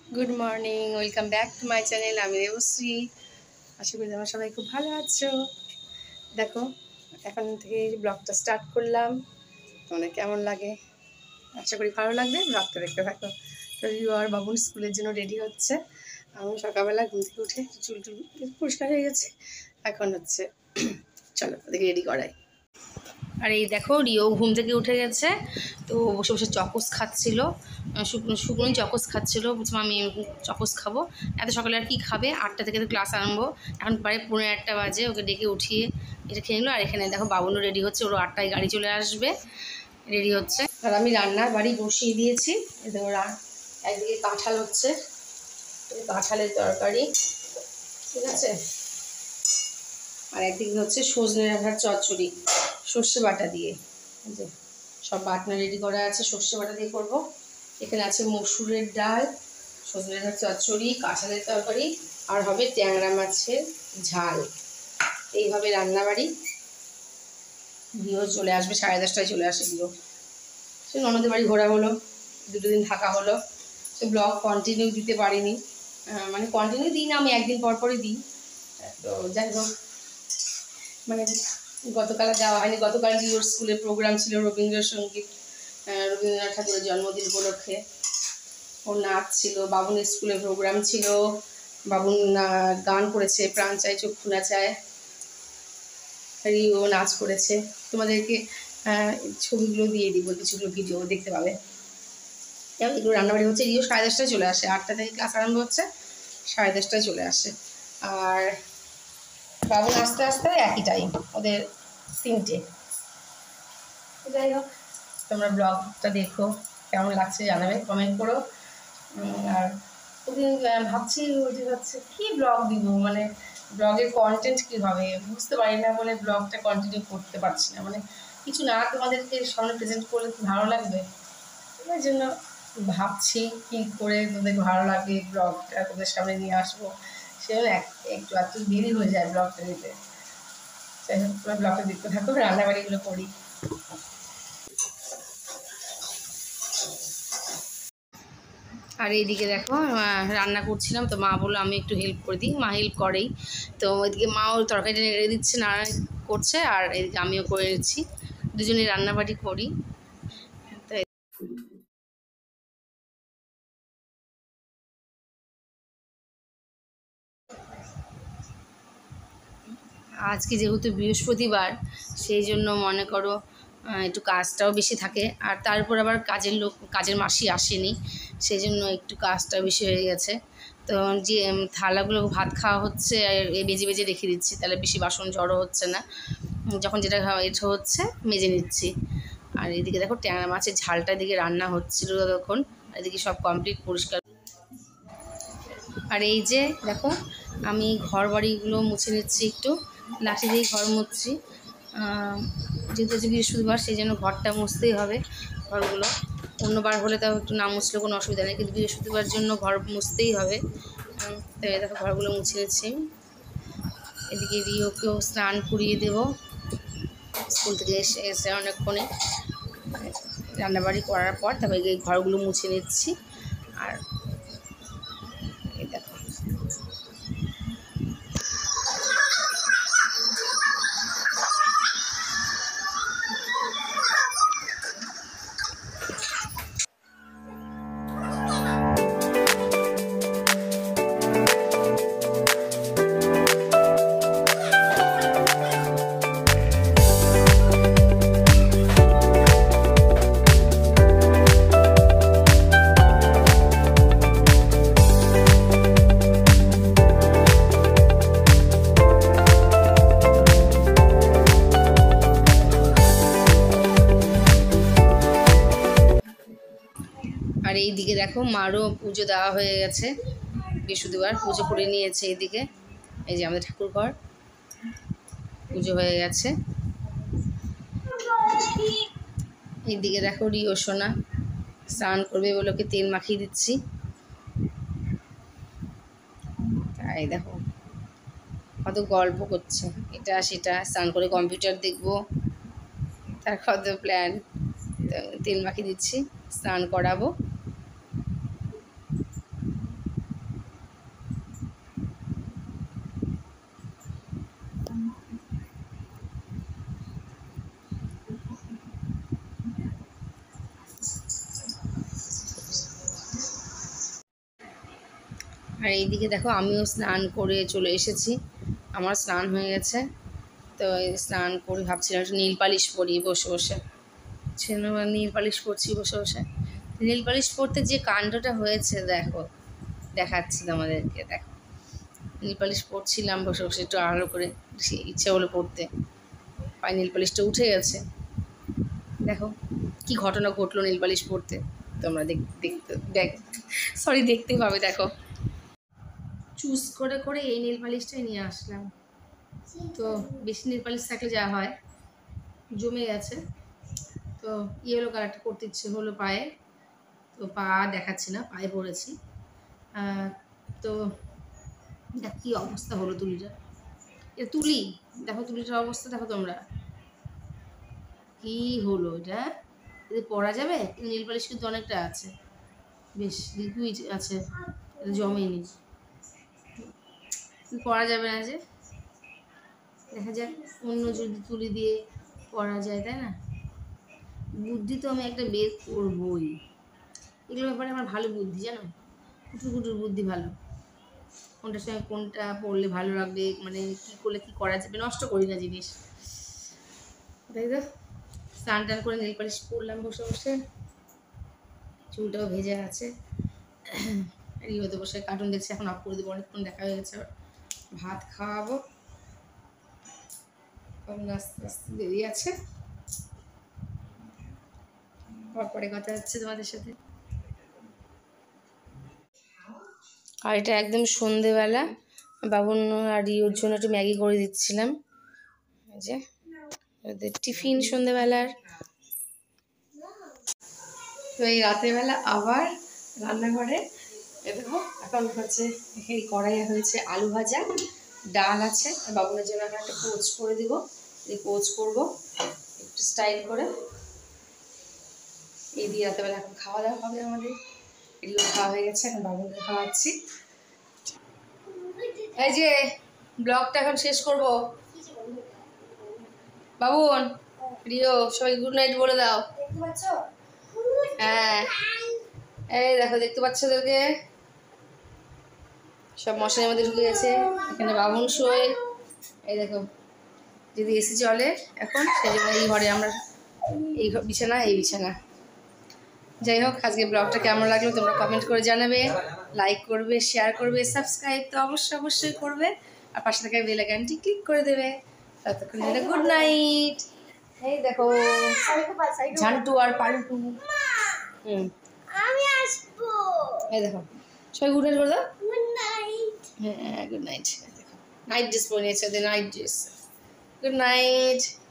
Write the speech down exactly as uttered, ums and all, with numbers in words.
Good morning, welcome back to my channel. আমি দেবশ্রী। আশা করি তোমরা সবাই খুব ভালো আছো। দেখো, এখন থেকে ব্লগটা স্টার্ট করলাম। তোমাদের কেমন লাগে? আশা করি ভালো লাগবে। ব্লগটা দেখতে থাকো। তো রিও আর বাবুন স্কুলের জন্য রেডি হচ্ছে। আমি সকালবেলা ঘুম থেকে উঠে চুল টুল পরিষ্কার হয়ে গেছে। এখন হচ্ছে চলো ওদেরকে রেডি করাই। আর এই দেখো, রিও ঘুম থেকে উঠে গেছে। তো বসে বসে চকোস খাচ্ছিল, শুকনো শুকনোই চকোস খাচ্ছিল। বলছিলাম আমি চকোস খাবো। এত সকালে আর কি খাবে? আটটা থেকে তো ক্লাস আরম্ভ। এখন প্রায় পনেরো একটা বাজে। ওকে ডেকে উঠিয়ে এটা খেয়ে নিল। আর এখানে দেখো বাবুনও রেডি হচ্ছে, ওরও আটটায় গাড়ি চলে আসবে, রেডি হচ্ছে। আর আমি রান্নার বাড়ি বসিয়ে দিয়েছি। এদের ওরা একদিকে কাঁঠাল হচ্ছে, কাঁঠালের তরকারি, ঠিক আছে। আর একদিকে হচ্ছে সজনে ডাঁটার চচ্চড়ি সর্ষে বাটা দিয়ে। যে সব বাটনা রেডি করা আছে, সর্ষে বাটা দিয়ে করবো। এখানে আছে মসুরের ডাল, সজনে ডাঁটার চচ্চড়ি, কাঁঠালের তরকারি, আর হবে ট্যাংরা মাছের ঝাল। এইভাবে রান্নাবাড়ি। বিও চলে আসবে, সাড়ে দশটায় চলে আসে বিও। সে ননদের বাড়ি ঘোরা হলো, দুটো দিন থাকা হলো। সে ব্লগ কন্টিনিউ দিতে পারিনি, মানে কন্টিনিউ দিই না, আমি একদিন পর পরই দিই। তো যাই হোক, মানে গতকাল যাওয়া হয়নি। গতকাল ওর স্কুলে প্রোগ্রাম ছিল, রবীন্দ্রসঙ্গীত, রবীন্দ্রনাথ ঠাকুরের জন্মদিন উপলক্ষে ওর নাচ ছিল। বাবুনের স্কুলে প্রোগ্রাম ছিল, বাবুন গান করেছে, প্রাণ চায় চক্ষু না চায়, রিও নাচ করেছে। তোমাদেরকে ছবিগুলো দিয়ে দিব, কিছুগুলো ভিডিও দেখতে পাবে। এগুলো রান্নাবাড়ি হচ্ছে। রিও সাড়ে দশটায় চলে আসে, আটটা থেকে ক্লাস আরম্ভ হচ্ছে, সাড়ে দশটায় চলে আসে। আর বাবুন আস্তে আস্তে একই টাইম ওদের, তিনটে। যাই হোক, তোমরা ব্লগটা দেখো, কেমন লাগছে জানাবে, কমেন্ট করো। আর ওদিন ভাবছি ওই হচ্ছে কী ব্লগ দিব, মানে ব্লগের কন্টেন্ট কী হবে বুঝতে পারি না বলে ব্লগটা কন্টিনিউ করতে পারছি না। মানে কিছু না তোমাদেরকে সামনে প্রেজেন্ট করলে ভালো লাগবে, ওই জন্য ভাবছি কী করে তোদের ভালো লাগে ব্লগটা তোদের সামনে নিয়ে আসবো। সেজন্য একটু একটু দেরি হয়ে যায় ব্লগটা দিতে। যাই হোক, তোমরা ব্লগটা দেখতে থাকো, রান্নাবাড়িগুলো করি। আর এইদিকে দেখো, রান্না করছিলাম, তো মা বললো আমি একটু হেল্প করে দিই। মা হেল্প করেই। তো ওইদিকে মাও তরকারিটা নেড়ে দিচ্ছে, নাড়া করছে, আর এদিকে আমিও করে নিচ্ছি, দুজনে রান্নাবাড়ি করি। তাই আজকে যেহেতু বৃহস্পতিবার, সেই জন্য মনে করো একটু কাজটাও বেশি থাকে। আর তারপর আবার কাজের লোক, কাজের মাসি আসেনি, সেই জন্য একটু কাজটাও বেশি হয়ে গেছে। তো যে থালাগুলো ভাত খাওয়া হচ্ছে, বেজে বেজে রেখে দিচ্ছি, তাহলে বেশি বাসন জড়ো হচ্ছে না। যখন যেটা এটা হচ্ছে মেজে নিচ্ছি। আর এদিকে দেখো ট্যাংরা মাছের ঝালটা এদিকে রান্না হচ্ছিল তখন, এদিকে সব কমপ্লিট পরিষ্কার। আর এই যে দেখো, আমি ঘর বাড়িগুলো মুছে নিচ্ছি, একটু লাঠি দিয়েই ঘর মুছছি। যেহেতু হচ্ছে বৃহস্পতিবার, সেই জন্য ঘরটা মুছতেই হবে। ঘরগুলো অন্যবার হলে তাও একটু না মুছলে কোনো অসুবিধা নেই, কিন্তু বৃহস্পতিবার জন্য ঘর মুছতেই হবে। তাই দেখো ঘরগুলো মুছে নিচ্ছি। এদিকে রিওকেও স্নান করিয়ে দেবো, স্কুল থেকে এসে এসে অনেকক্ষণে রান্নাবাড়ি করার পর তারপরে এই ঘরগুলো মুছে নিচ্ছি। আর এই দেখো, আর এইদিকে দেখো মারও পুজো দেওয়া হয়ে গেছে, বৃহস্পতিবার পুজো করে নিয়েছে। এইদিকে এই যে আমাদের ঠাকুর ঘর পুজো হয়ে গেছে। এইদিকে দেখো রিও সোনা স্নান করবে বলে ওকে তেল মাখিয়ে দিচ্ছি। তাই দেখো কত গল্প করছে, এটা সেটা, স্নান করে কম্পিউটার দেখবো, তার কত প্ল্যান। তেল মাখিয়ে দিচ্ছি, স্নান করাবো। আর এইদিকে দেখো আমিও স্নান করে চলে এসেছি, আমার স্নান হয়ে গেছে। তো এই স্নান করে ভাবছিলাম একটু নীল পালিশ পরি বসে বসে, নীল পালিশ পরছি বসে বসে। নীল পালিশ পরতে যে কাণ্ডটা হয়েছে দেখো, দেখাচ্ছি তোমাদেরকে। দেখো নীল পালিশ পরছিলাম বসে বসে, একটু আলো করে ইচ্ছে হলো পড়তে, পায়ে নীল পালিশটা উঠে গেছে। দেখো কি ঘটনা ঘটলো নীল পালিশ পরতে, তোমরা দেখ দেখতে দেখ সরি দেখতেই পাবে। দেখো চুজ করে করে এই নীল পালিশটাই নিয়ে আসলাম। তো বেশি নীল পালিশ থাকলে যা হয়, জমে গেছে। তো ইয়েলো কালারটা করতে ইচ্ছে হলো পায়ে, তো পা দেখাচ্ছি না, পায়ে পড়েছি। তো দেখ কী অবস্থা হলো তুলিটা, এটা তুলি দেখো, তুলিটার অবস্থা দেখো তোমরা, কি হলো এটা। এতে পরা যাবে? নীল পালিশ কিন্তু অনেকটা আছে, বেশ লিকুইড আছে, এটা জমেনি, পরা যাবে না যে। দেখা যাক অন্য যদি তুলি দিয়ে পরা যায়, তাই না? বুদ্ধি তো আমি একটা বের করবই, এগুলোর ব্যাপারে আমার ভালো বুদ্ধি, জানো, কুটুর কুটুর বুদ্ধি ভালো। কোনটার সঙ্গে কোনটা পড়লে ভালো লাগবে, মানে কী করলে কী করা যাবে, নষ্ট করি না জিনিস, তাই তো। স্নান টান করে নীল পালিশ পরলাম বসে বসে, চুলটাও ভেজে আছে। রিওতে বসে কার্টুন দেখছি, এখন অফ করে দেবো, অনেকক্ষণ দেখা হয়ে গেছে। ভাত খাওয়াবো, আস্তে আস্তে দেরি আছে, পরে কথা হচ্ছে তোমাদের সাথে। আর এটা একদম সন্ধেবেলা, বাবুন আর রিওর জন্য একটু ম্যাগি করে দিচ্ছিলাম, এই যে ওদের টিফিন সন্ধেবেলার। তো এই রাতেরবেলা আবার রান্নাঘরে দেখো, এখন হচ্ছে এই কড়াইয়ে হয়েছে আলু ভাজা, ডাল আছে, বাবুনের জন্য এখন একটা পোচ করে দিব, এই পোচ করবো একটু স্টাইল করে। এই দিয়ে রাতেরবেলা এখন খাওয়া দাওয়া হবে আমাদের। এগুলো খাওয়া হয়ে গেছে, এখন বাবুনকে খাওয়াচ্ছি। এই যে ব্লগটা এখন শেষ করব, বাবুন রিও সবাই গুড নাইট বলে দাও। হ্যাঁ এই দেখো, দেখতে পাচ্ছ ওদেরকে, সব মশারির মধ্যে ঢুকে গেছে। এখানে বাবুন শোয়, এই দেখো, যদি এসি চলে এখন, সেই জন্য এই ঘরে আমরা, এই বিছানা এই বিছানা। যাই হোক, আজকে ব্লগটা কেমন লাগলো তোমরা কমেন্ট করে জানাবে, লাইক করবে, শেয়ার করবে, সাবস্ক্রাইব তো অবশ্যই অবশ্যই করবে, আর পাশে থাকা বেল আইকনটি ক্লিক করে দেবে। ততক্ষণ ধরে গুড নাইট। এই দেখো ঝান্টু আর পান্টু, হুম আমি আসবো, এই দেখো সবাই গুড নাইট বলে দাও। Good night. হ্যাঁ গুড নাইট। দেখো নাইট ড্রেস পরে নিয়েছে, নাইট ড্রেস। Good night.